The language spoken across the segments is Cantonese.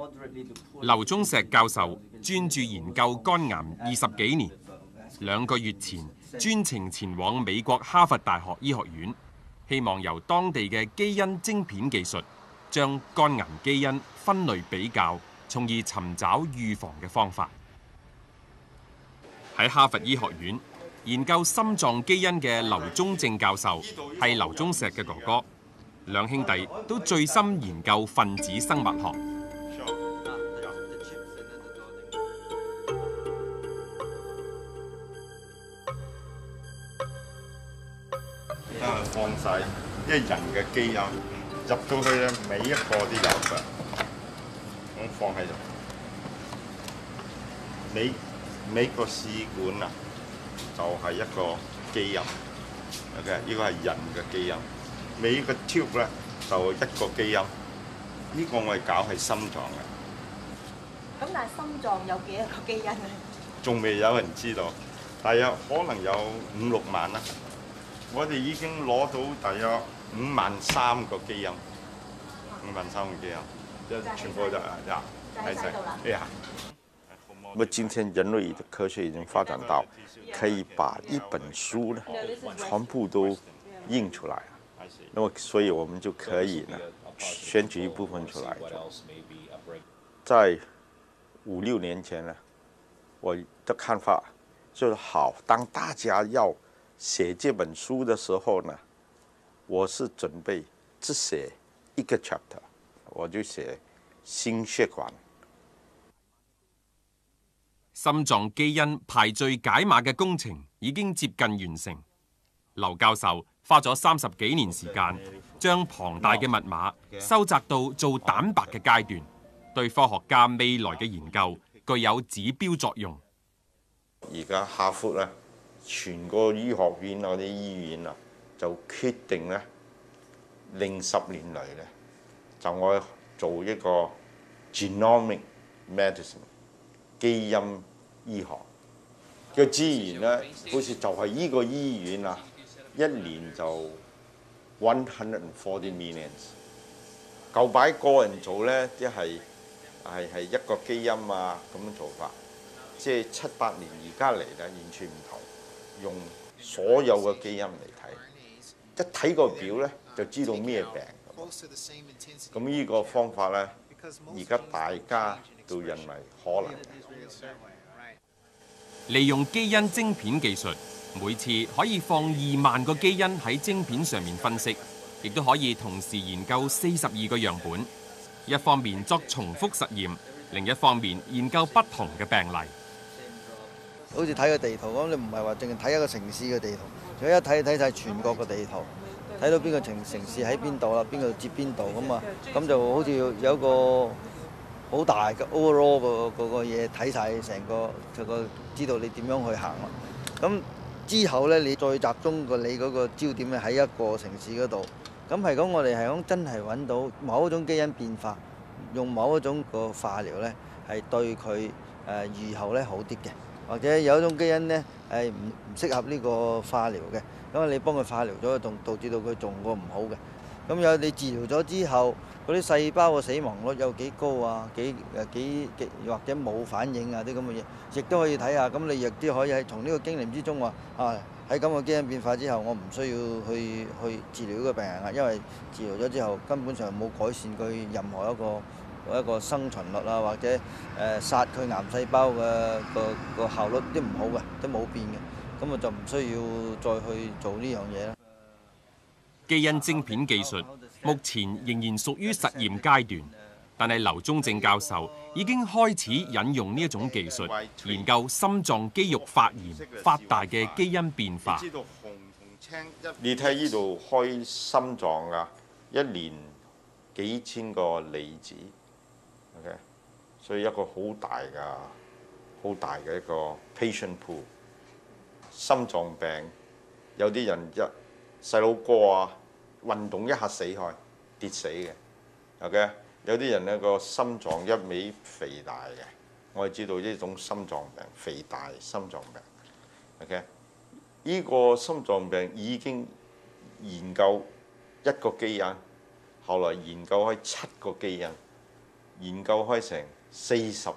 劉宗石教授專注研究肝癌20幾年，2個月前專程前往美國哈佛大學醫學院，希望由當地嘅基因晶片技術將肝癌基因分類比較，從而尋找預防嘅方法。喺哈佛醫學院研究心臟基因嘅劉宗正教授係劉宗石嘅哥哥，兩兄弟都醉心研究分子生物學。 放晒，因為人嘅基因入到去咧，每一個都有嘅。咁放喺度，每個試管啊，就係一個基因。OK， 呢個係人嘅基因。每一個 tube 咧，就一個基因。呢個我哋搞係心臟嘅。 咁但係心臟有幾多個基因咧？ 仲未有人知道，大約可能有5、6萬啦。我哋已經攞到大約53,000個基因，53,000個基因，全部就喺晒度啦。那麼今天人類的科學已經發展到可以把一本書呢全部都印出來，那麼所以我們就可以呢選取一部分出來。在5、6年前呢，我的看法就是好，當大家要寫這本書的時候呢，我是準備只寫一個 chapter， 我就寫心血管。 心臟基因排序解碼嘅工程已經接近完成。劉教授花咗30幾年時間，將龐大嘅密碼收窄到做蛋白嘅階段，對科學家未來嘅研究具有指標作用。 而家哈佛咧，全個醫學院或者醫院啊，就決定咧，令10年嚟咧，就我做一個 genomic medicine 基因醫學嘅資源咧，好似就係呢個醫院啊，一年就140 millions， 舊擺個人做咧，即係一個基因啊咁樣做法，即係7、8年而家嚟咧，完全唔同。用所有嘅基因嚟睇，一睇個表咧就知道咩病。咁呢個方法咧，而家大家都認為可能。 利用基因晶片技術，每次可以放2萬個基因喺晶片上面分析，亦都可以同時研究42個樣本。一方面作重複實驗，另一方面研究不同嘅病例。 好似睇個地圖咁，你唔係話淨係睇一個城市嘅地圖，仲要一睇晒全國嘅地圖，睇到邊個城市喺邊度啦，邊個接邊度咁啊，咁就好似有一個好大嘅 overall 個嘢睇晒成個知道你點樣去行啦。咁之後咧，你再集中你嗰個焦點咧喺一個城市嗰度，咁係講我哋係講真係揾到某一種基因變化，用某一種個化療咧係對佢預後咧好啲嘅。或者有一種基因咧係唔適合呢個化療嘅，咁你幫佢化療咗，仲導致到佢仲個唔好嘅。咁有你治療咗之後，嗰啲細胞嘅死亡率有幾高啊？幾或者冇反應啊啲咁嘅嘢，亦都可以睇下。咁你亦都可以喺從呢個經驗之中話啊，喺咁嘅基因變化之後，我唔需要去治療呢個病人啊，因為治療咗之後根本上冇改善佢任何一個生存率啊，或者殺佢癌細胞嘅個效率都唔好嘅，都冇變嘅，咁我就唔需要再去做呢樣嘢啦。 基因晶片技術目前仍然屬於實驗階段，但係劉宗正教授已經開始引用呢一種技術，研究心臟肌肉發炎發大嘅基因變化。 你睇呢度開心臟啊，一年幾千個例子。Okay. 所以一個好大嘅一個 patient pool， 心臟病有啲人細佬哥啊運動一下死開跌死嘅 ，OK， 有啲人咧個心臟一味肥大嘅，我哋知道呢種心臟病肥大心臟病 ，OK， 呢個心臟病已經研究1個基因，後來研究開7個基因。 研究開成40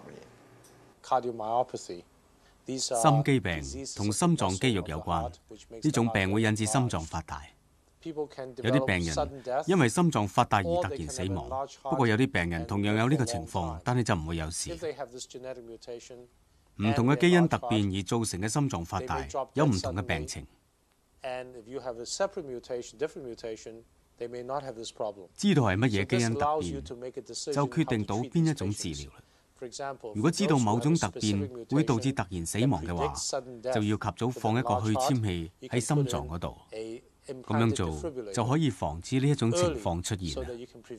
年。 心肌病同心臟肌肉有關，呢種病會引致心臟發大。有啲病人因為心臟發大而突然死亡，不過有啲病人同樣有呢個情況，但係就唔會有事。唔同嘅基因突變而造成嘅心臟發大，有唔同嘅病情。知道係乜嘢基因突變，就決定到邊一種治療啦。如果知道某種突變會導致突然死亡嘅話，就要及早放一個去顫器喺心臟嗰度。咁樣做就可以防止呢一種情況出現啦。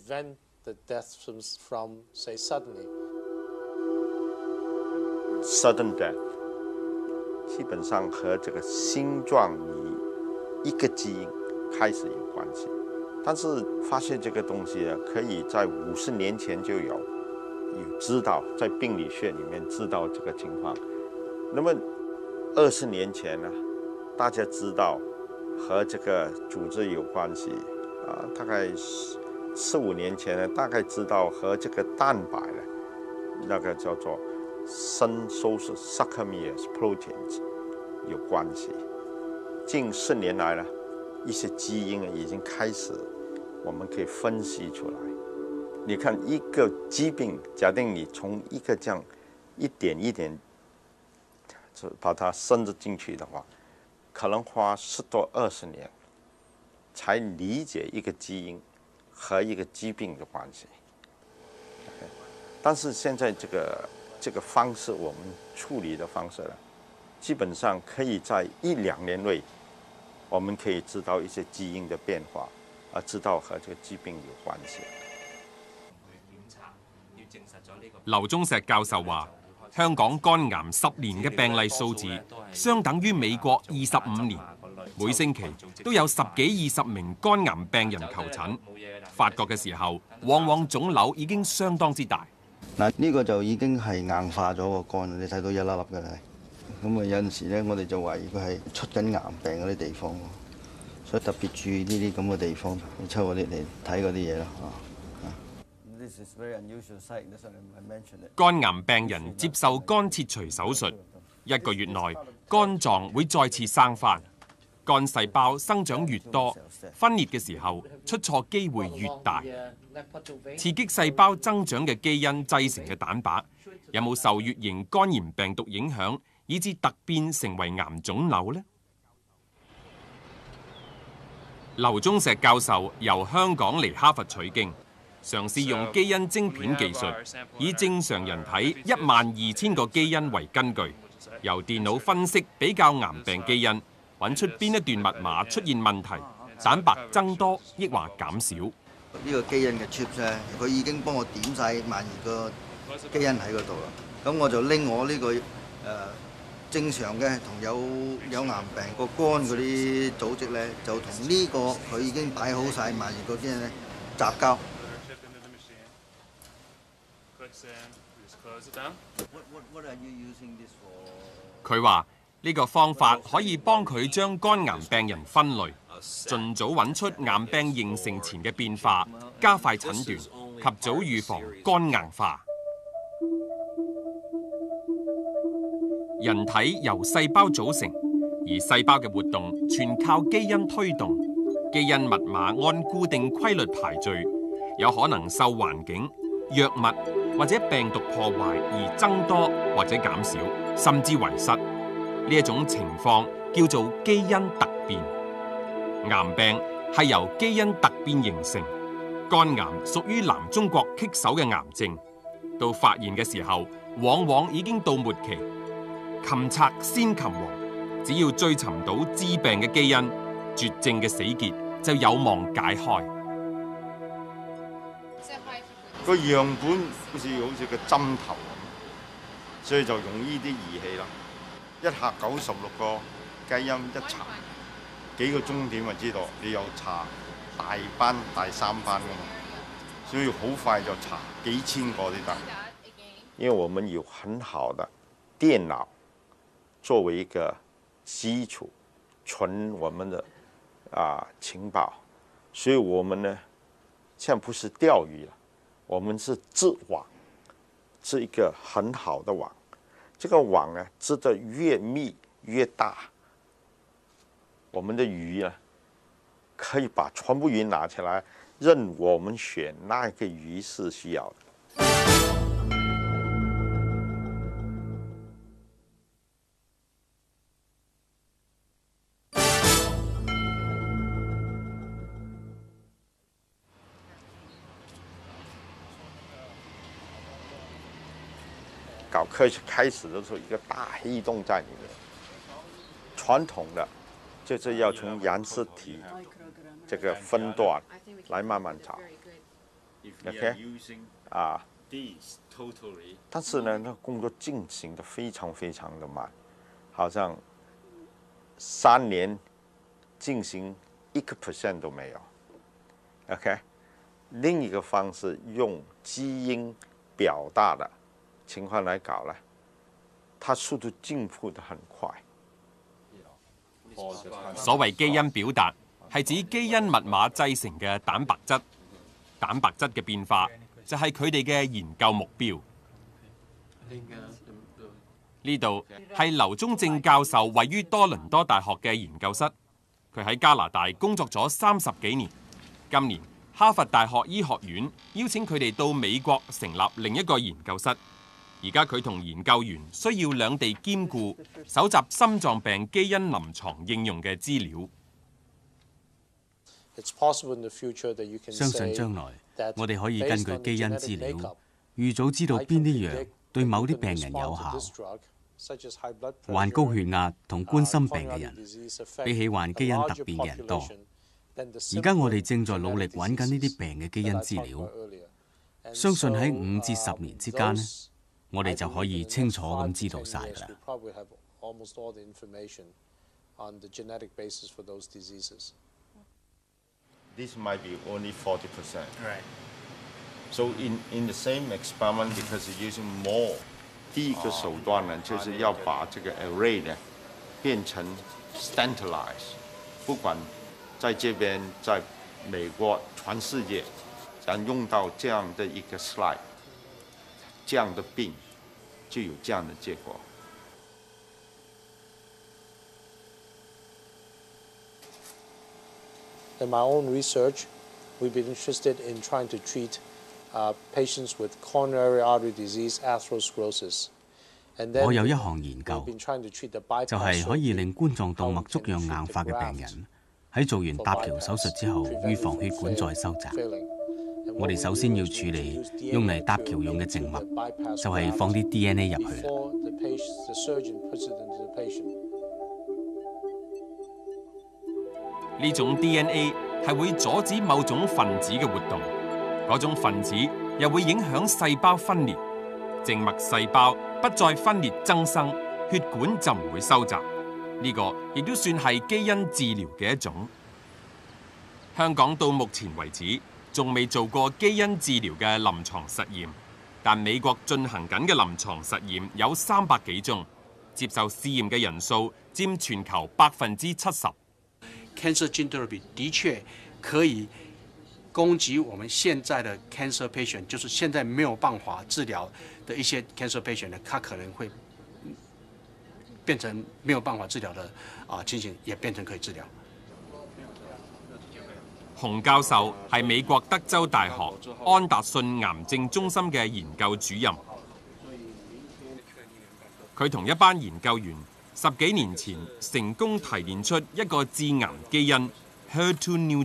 Sudden death 基本上和這個心臟與一個基因開始有關係，但是發現這個東西呢，可以在50年前就有知道，在病理學裡面知道這個情況。那麼20年前呢，大家知道和這個組織有關係啊，大概4-5年前呢，大概知道和這個蛋白呢，那個叫做伸縮式 sarcomeres proteins 有關係。近10年來呢，一些基因已經開始，我們可以分析出來。你看一個疾病，假定你從一個這樣一點一點就把它伸進去的話，可能花10多20年才理解一個基因和一個疾病的關係。但是現在這個方式，我們處理的方式呢，基本上可以在1-2年內，我們可以知道一些基因的變化，而知道和這個疾病有關係。 劉宗石教授話：香港肝癌10年嘅病例數字，相等於美國25年，每星期都有10幾20名肝癌病人求診。發覺嘅時候，往往腫瘤已經相當之大。 嗱，呢個就已經係硬化咗個肝，你睇到一粒粒嘅啦。咁啊有陣時咧，我哋就懷疑佢係出緊癌病嗰啲地方，所以特別注意呢啲咁嘅地方，抽嗰啲嚟睇嗰啲嘢啦。 肝癌病人接受肝切除手術，1個月內肝臟會再次生返，肝細胞生長越多，分裂嘅時候出錯機會越大。刺激細胞增長嘅基因製成嘅蛋白，有冇受乙型肝炎病毒影響，以致突變成為癌腫瘤呢？劉宗石教授由香港嚟哈佛取經，嘗試用基因晶片技術，以正常人體12000個基因為根據，由電腦分析比較癌病基因，揾出邊一段密碼出現問題，蛋白增多抑或減少。 呢個基因嘅 chip 咧，佢已經幫我點晒12000個基因喺嗰度啦。咁我就拎我呢個正常嘅同有癌病個肝嗰啲組織咧，就同呢個佢已經擺好晒12000個基因咧雜交。 佢話呢個方法可以幫佢將肝癌病人分類，盡早揾出癌病形成前嘅變化，加快診斷，及早預防肝硬化。人體由細胞組成，而細胞嘅活動全靠基因推動。基因密碼按固定規律排序，有可能受環境、藥物或者病毒破壞而增多或者減少，甚至遺失。呢一種情況叫做基因突變。癌病係由基因突變形成。肝癌屬於南中國棘手嘅癌症，到發現嘅時候，往往已經到末期。擒賊先擒王，只要追尋到致病嘅基因，絕症嘅死結就有望解開。 個樣本好似個針頭咁，所以就用呢啲儀器啦。一下96個基因一查，幾個鐘點就知道。你有查大班、大3班噶嘛，所以好快就查幾千個都得。因為我們有很好的電腦作為一個基礎，存我們的情報，所以我們呢，現在不是釣魚了，我們是織網。 织一个很好的网。这个网呢，织得越密越大，我们的鱼呢，可以把全部鱼拿起来，任我们选哪一个鱼是需要的。搞科学开始的时候，一个大黑洞在里面。传统的就是要从染色体这个分段来慢慢找 ，OK 啊。但是呢，那工作进行的非常非常的慢，好像3年进行1% 都没有 ，OK。另一个方式用基因表达的情况來搞咧，它速度進步得很快。 所謂基因表達係指基因密碼製成嘅蛋白質，蛋白質嘅變化就係佢哋嘅研究目標。呢度係劉宗正教授位於多倫多大學嘅研究室，佢喺加拿大工作咗30幾年，今年哈佛大學醫學院邀請佢哋到美國成立另一個研究室。而家佢同研究員需要兩地兼顧，搜集心臟病基因臨床應用嘅資料。 相信將來我哋可以根據基因資料，預早知道邊啲藥對某啲病人有效。患高血壓同冠心病嘅人，比起患基因突變嘅人多。而家我哋正在努力揾緊呢啲病嘅基因資料，相信喺5至10年之間呢，我哋就可以清楚咁知道晒㗎啦。 This might be only 40%. Right. So in the same experiment, because you're using more, 第一个手段呢，就是要把这个 array 呢变成 standardized， 不管在这边，在美国，全世界，咱用到这样的一个 slide， 这样的病就有这样的结果。 In my own research, we've been interested in trying to treat patients with coronary artery disease, atherosclerosis. 我有一項研究，就係可以令冠狀動脈粥樣硬化嘅病人喺做完搭橋手術之後，預防血管再收窄。我哋首先要處理用嚟搭橋用嘅靜脈，就係放啲 DNA 入去。 呢種 DNA 係會阻止某種分子嘅活動，嗰種分子又會影響細胞分裂，靜脈細胞不再分裂增生，血管就唔會收窄。呢個亦都算係基因治療嘅一種。香港到目前為止仲未做過基因治療嘅臨床實驗，但美國進行緊嘅臨床實驗有300幾宗，接受試驗嘅人數佔全球70%。 Cancer gene therapy 的確可以攻擊我們現在的 cancer patient， 就是現在沒有辦法治療的一些 cancer patient 呢，它可能會變成沒有辦法治療的情形，也變成可以治療。 洪教授係美國德州大學安達遜癌症中心嘅研究主任，佢同一班研究員10幾年前成功提煉出一個致癌基因 HER2 new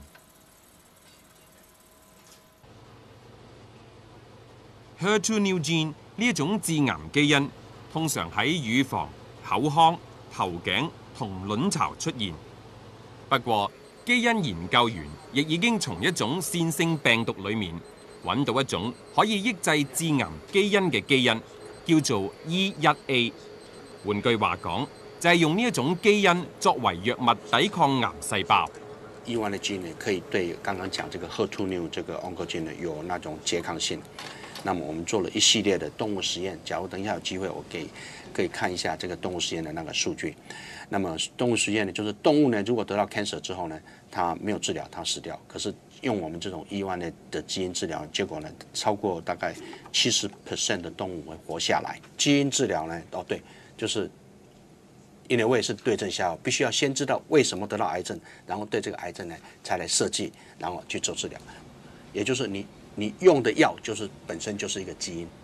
gene。HER2 new gene 呢一種致癌基因，通常喺乳房、口腔、頭頸同卵巢出現。不過，基因研究員亦已經從一種線性病毒裡面揾到一種可以抑制致癌基因嘅基因，叫做 E1A。換句話講，就係用呢一種基因作為藥物抵抗癌細胞。 E1 的基因可以對剛剛講這個 HER2 new 這個 oncogene 有那種拮抗性。 那么我们做了一系列的动物实验。假如等一下有机会，我可以看一下这个动物实验的那个数据。那么动物实验呢，就是动物呢，如果得到 cancer 之后呢，它没有治疗，它死掉。可是用我们这种E1的基因治疗，结果呢，超过大概70% 的动物会活下来。基因治疗呢，对，就是因为我也是对症下药，必须要先知道为什么得到癌症，然后对这个癌症呢，才来设计，然后去做治疗。也就是你用的药就是本身就是一个基因。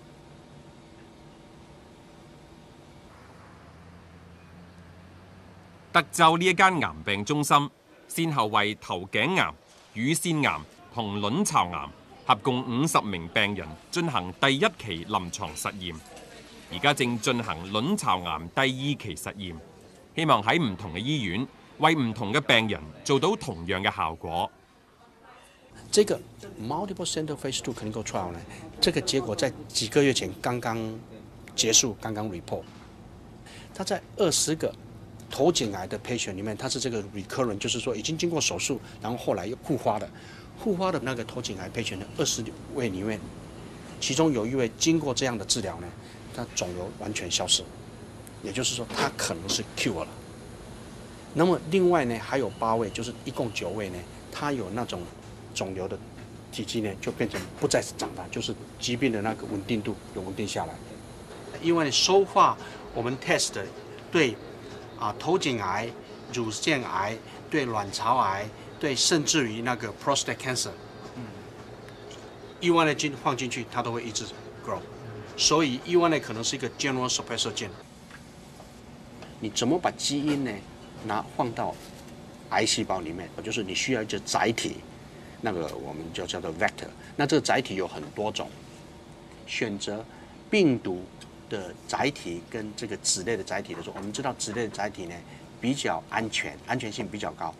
德州呢一間癌病中心，先後為頭頸癌、乳腺癌同卵巢癌合共50名病人進行第1期臨床實驗，而家正進行卵巢癌第2期實驗，希望喺唔同嘅醫院為唔同嘅病人做到同樣嘅效果。 這個 multiple center phase 2 clinical trial 呢，這個結果在幾個月前剛剛結束，剛剛 report。它在20個頭頸癌的 patient 裡面，它是這個 recurrent， 就是說已經經過手術，然後後來又復發的那個頭頸癌 patient 的20位裡面，其中有1位經過這樣的治療呢，它腫瘤完全消失，也就是說它可能是 cure 了。那麼另外呢，還有8位，就是一共9位呢，它有那種腫瘤的體積呢，就變成不再長大，就是疾病的那個穩定度有穩定下來。因為so far我們 test 對頭頸癌、乳腺癌、對卵巢癌、對甚至於那個 prostate cancer，E1的基因放進去，它都會一直 grow， 所以 E1呢可能是一個 general suppressor gene。你怎麼把基因呢放到癌細胞裡面？就是你需要一個載體。那個我們就叫做 vector， 那這個載體有很多種，選擇病毒的載體跟這個脂類的載體的時候，我們知道脂類的載體呢比較安全，安全性比較高。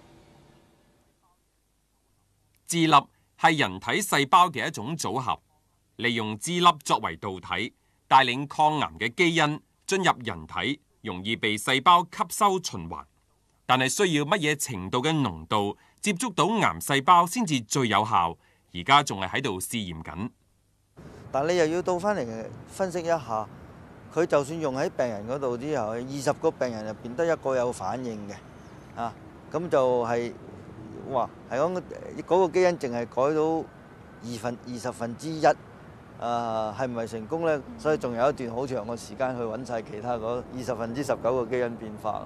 支粒係人體細胞嘅一種組合，利用支粒作為導體，帶領抗癌嘅基因進入人體，容易被細胞吸收循環。但係需要乜嘢程度嘅濃度接觸到癌細胞先至最有效？而家仲係喺度試驗緊。 但你又要倒翻嚟分析一下，佢就算用喺病人嗰度之後，20個病人入邊得1個有反應嘅，咁就係係講嗰個基因淨係改到20分之一，係唔係成功咧？所以仲有一段好長嘅時間去揾晒其他嗰20分之19個基因變化咯。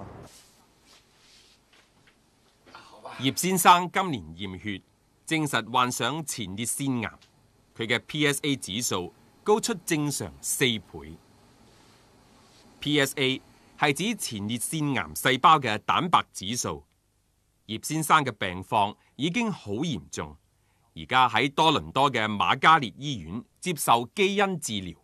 葉先生今年驗血，證實患上前列腺癌，佢嘅 PSA 指數高出正常4倍。PSA 係指前列腺癌細胞嘅蛋白指數。葉先生嘅病況已經好嚴重，而家喺多倫多嘅瑪嘉烈醫院接受基因治療。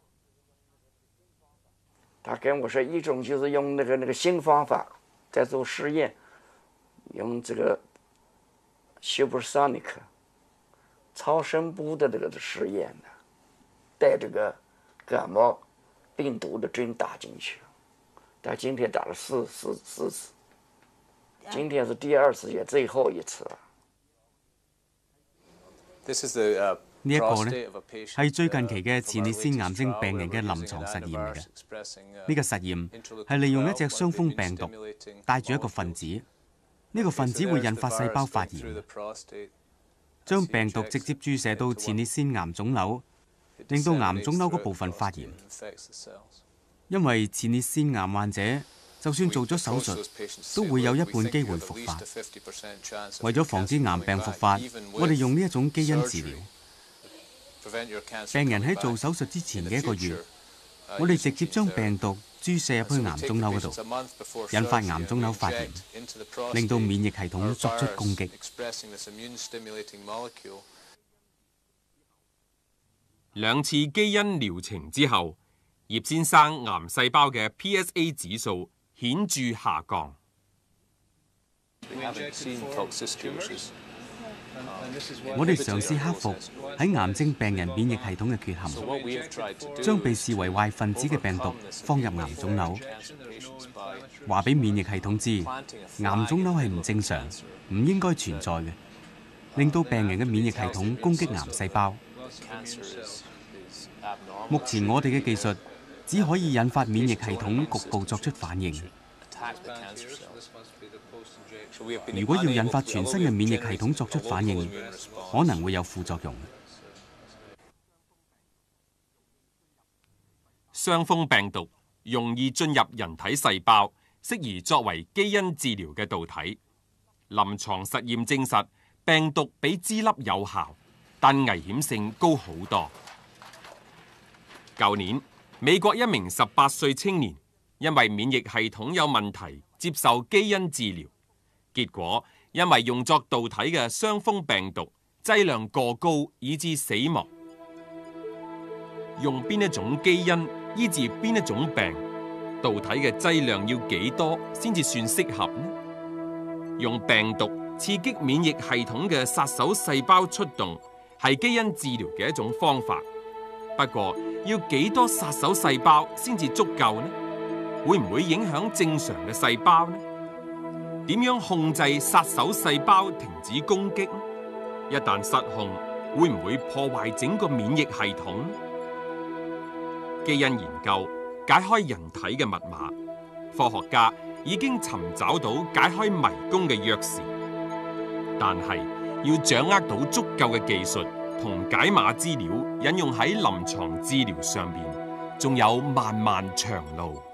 他跟我說一種就是用那個新方法在做實驗，用這個 supersonic 超聲波的這個實驗呢，帶這個感冒病毒的針打進去，但今天打了四次，今天是第2次也最後一次了。 呢一個呢係最近期嘅前列腺癌症病人嘅臨床實驗嚟嘅。呢個實驗係利用一隻傷風病毒帶住一個分子，呢個分子會引發細胞發炎，將病毒直接注射到前列腺癌腫瘤，令到癌腫瘤嗰部分發炎。因為前列腺癌患者就算做咗手術，都會有1半機會復發。為咗防止癌病復發，我哋用呢一種基因治療。病人喺做手術之前嘅1個月，我哋直接將病毒注射入去癌腫瘤嗰度，引發癌腫瘤發炎，令到免疫系統作出攻擊。 2次基因療程之後，葉先生癌細胞嘅 PSA 指數顯著下降。 我哋嘗試克服喺癌症病人免疫系統嘅缺陷，將被視為壞分子嘅病毒放入癌腫瘤，話俾免疫系統知癌腫瘤係唔正常、唔應該存在嘅，令到病人嘅免疫系統攻擊癌細胞。 目前我哋嘅技術只可以引發免疫系統局部作出反應。如果要引發全身嘅免疫系統作出反應，可能會有副作用。 傷風病毒容易進入人體細胞，適宜作為基因治療嘅導體。臨床實驗證實，病毒比支粒有效，但危險性高好多。舊年，美國一名18歲青年因為免疫系統有問題，接受基因治療，結果因為用作導體嘅傷風病毒劑量過高，以致死亡。用邊一種基因醫治邊一種病，導體嘅劑量要幾多先至算適合呢？用病毒刺激免疫系統嘅殺手細胞出動，係基因治療嘅一種方法。不過要幾多殺手細胞先至足夠呢？會唔會影響正常嘅細胞呢？點樣控制殺手細胞停止攻擊呢？一旦失控，會唔會破壞整個免疫系統呢？基因研究解開人體嘅密碼，科學家已經尋找到解開迷宮嘅鑰匙，但係要掌握到足夠嘅技術同解碼資料，引用喺臨床治療上面，仲有漫漫長路。